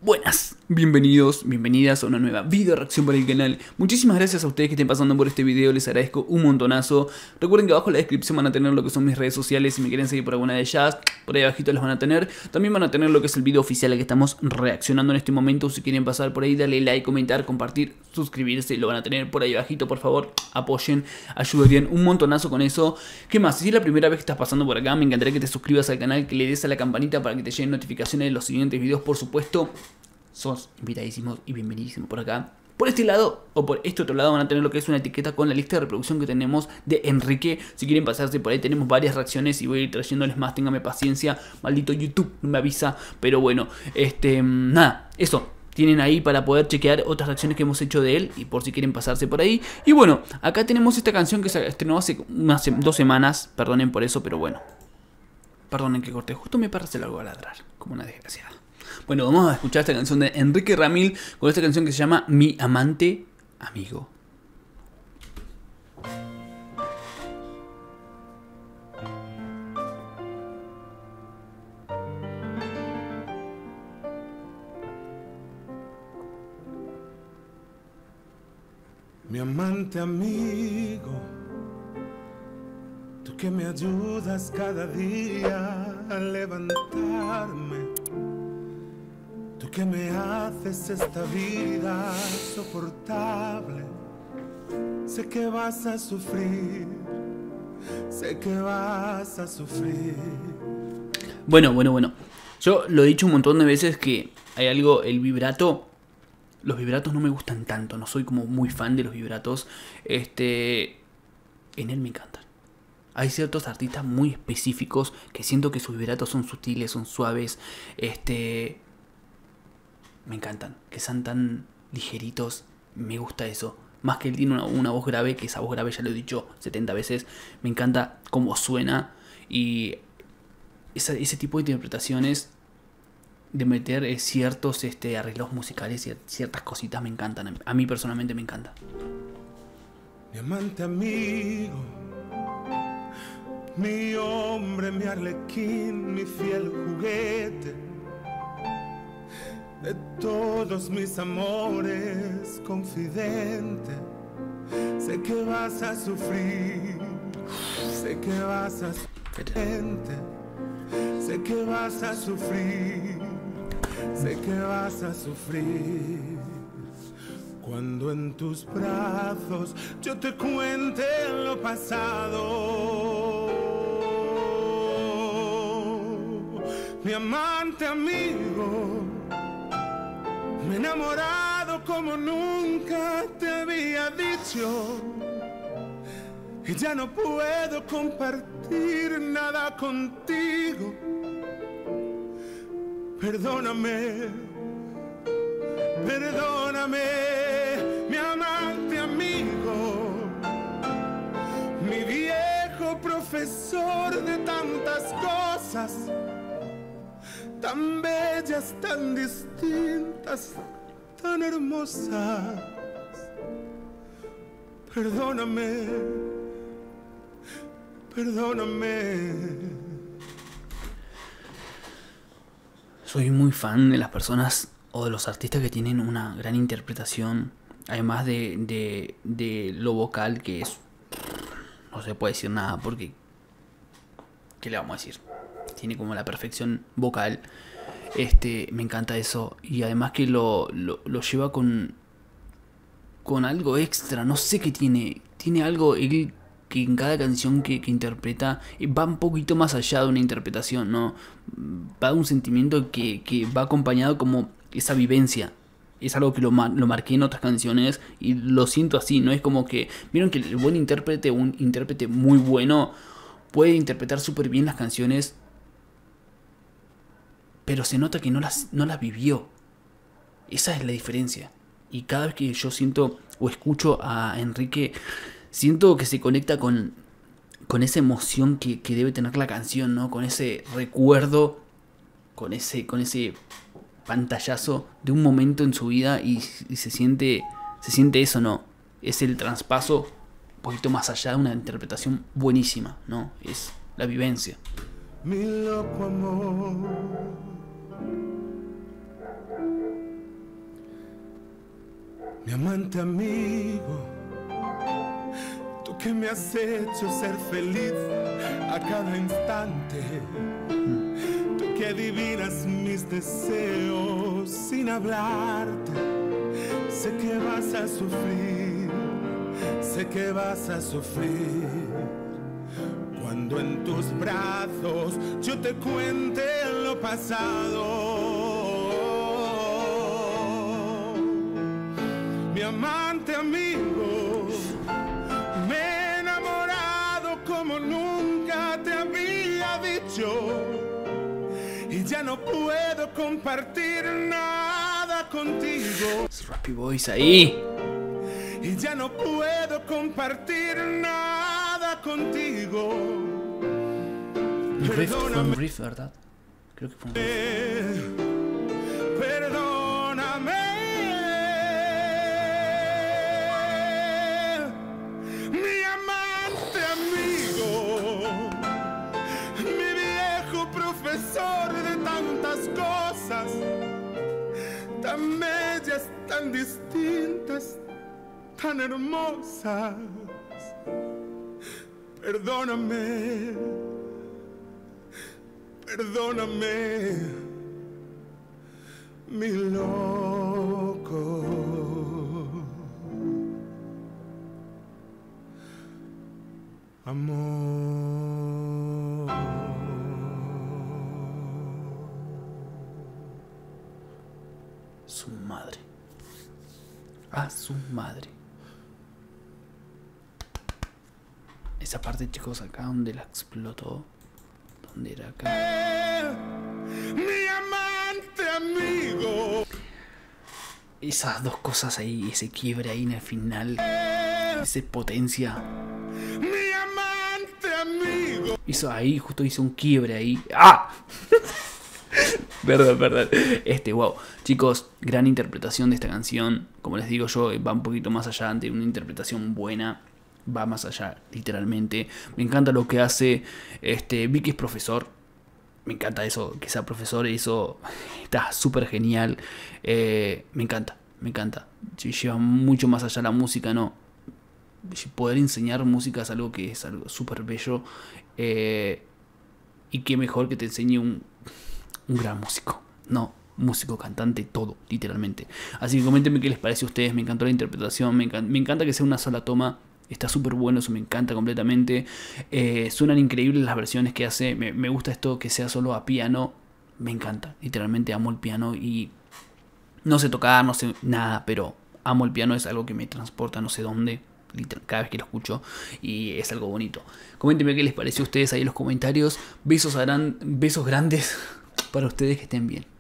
Buenas, bienvenidos, bienvenidas a una nueva video reacción para el canal. Muchísimas gracias a ustedes que estén pasando por este video, les agradezco un montonazo. Recuerden que abajo en la descripción van a tener lo que son mis redes sociales, si me quieren seguir por alguna de ellas, por ahí abajito las van a tener. También van a tener lo que es el video oficial al que estamos reaccionando en este momento. Si quieren pasar por ahí, darle like, comentar, compartir, suscribirse, lo van a tener por ahí abajito, por favor, apoyen, ayuden un montonazo con eso. ¿Qué más? Si es la primera vez que estás pasando por acá, me encantaría que te suscribas al canal, que le des a la campanita para que te lleguen notificaciones de los siguientes videos, por supuesto. Sos invitadísimos y bienvenidísimos por acá. Por este lado o por este otro lado van a tener lo que es una etiqueta con la lista de reproducción que tenemos de Enrique. Si quieren pasarse por ahí, tenemos varias reacciones y voy a ir trayéndoles más. Ténganme paciencia, maldito YouTube no me avisa. Pero bueno, nada, eso. Tienen ahí para poder chequear otras reacciones que hemos hecho de él y por si quieren pasarse por ahí. Y bueno, acá tenemos esta canción que se estrenó hace unas 2 semanas. Perdonen por eso, pero bueno. Perdonen que corté, justo mi perro se largó a ladrar, como una desgraciada. Bueno, vamos a escuchar esta canción de Enrique Ramil con esta canción que se llama Mi Amante Amigo. Mi amante amigo, tú que me ayudas cada día a levantarme, tú que me haces esta vida soportable. Sé que vas a sufrir, sé que vas a sufrir. Bueno. Yo lo he dicho un montón de veces que hay algo, el vibrato. Los vibratos no me gustan tanto, no soy como muy fan de los vibratos. En él me encantan. Hay ciertos artistas muy específicos que siento que sus vibratos son sutiles, son suaves. Me encantan, que sean tan ligeritos, me gusta eso. Más que él tiene una voz grave, que esa voz grave ya lo he dicho 70 veces. Me encanta cómo suena y ese tipo de interpretaciones de meter ciertos arreglos musicales y ciertas cositas me encantan. A mí personalmente me encanta. Mi amante amigo, mi hombre, mi arlequín, mi fiel juguete, de todos mis amores, confidente. Sé que vas a sufrir, sé que vas a sufrir, sé que vas a sufrir, sé que vas a sufrir. Cuando en tus brazos yo te cuente lo pasado, mi amante amigo, me he enamorado como nunca te había dicho, y ya no puedo compartir nada contigo. Perdóname, perdóname, mi amante amigo, mi viejo profesor de tantas cosas, tan bellas, tan distintas, tan hermosas. Perdóname, perdóname. Soy muy fan de las personas o de los artistas que tienen una gran interpretación, además de lo vocal, que es, no se puede decir nada porque, ¿qué le vamos a decir? Tiene como la perfección vocal. Me encanta eso. Y además que lo lleva con algo extra. No sé qué tiene. Tiene algo él que en cada canción que interpreta va un poquito más allá de una interpretación, ¿no? Va de un sentimiento que va acompañado como esa vivencia. Es algo que lo marqué en otras canciones y lo siento así. No es como que... Vieron que el buen intérprete, un intérprete muy bueno, puede interpretar súper bien las canciones, pero se nota que no las vivió. Esa es la diferencia. Y cada vez que yo siento o escucho a Enrique, siento que se conecta con esa emoción que debe tener la canción, ¿no? Con ese recuerdo, con ese pantallazo de un momento en su vida y se siente eso, ¿no? Es el traspaso un poquito más allá de una interpretación buenísima, ¿no? Es la vivencia. Mi loco amor, Mi amante amigo, tú que me has hecho ser feliz a cada instante, tú que adivinas mis deseos sin hablarte. Sé que vas a sufrir, sé que vas a sufrir cuando en tus brazos yo te cuente lo pasado. Mi amante amigo, me he enamorado como nunca te había dicho, y ya no puedo compartir nada contigo. Es Rappy Boys ahí. Y ya no puedo compartir nada contigo. Riff, fue un riff, ¿verdad? Creo que fue un riff. Perdóname. Mi amante amigo, mi viejo profesor de tantas cosas, tan bellas, tan distintas, tan hermosas. Perdóname, perdóname, mi loco. Amor. Su madre. A su madre. Esa parte, chicos, acá donde la explotó. ¿Dónde era acá? Mi amante amigo. Esas dos cosas ahí, ese quiebre ahí en el final. Esa potencia. Mi amante amigo. Hizo ahí, justo hizo un quiebre ahí. ¡Ah! Perdón. Wow. Chicos, gran interpretación de esta canción. Como les digo yo, va un poquito más allá de una interpretación buena. Va más allá, literalmente. Me encanta lo que hace. Vicky es profesor. Me encanta eso, que sea profesor. Eso está súper genial. Me encanta. Lleva mucho más allá la música, ¿no? Poder enseñar música es algo que es algo súper bello. Y qué mejor que te enseñe un gran músico. No, músico, cantante, todo, literalmente. Así que coméntenme qué les parece a ustedes. Me encantó la interpretación. Me encanta que sea una sola toma. Está súper bueno, eso me encanta completamente. Suenan increíbles las versiones que hace. Me gusta esto que sea solo a piano. Me encanta, literalmente amo el piano. Y no sé tocar, no sé nada, pero amo el piano. Es algo que me transporta no sé dónde, cada vez que lo escucho, y es algo bonito. Coméntenme qué les pareció a ustedes ahí en los comentarios. Besos grandes para ustedes, que estén bien.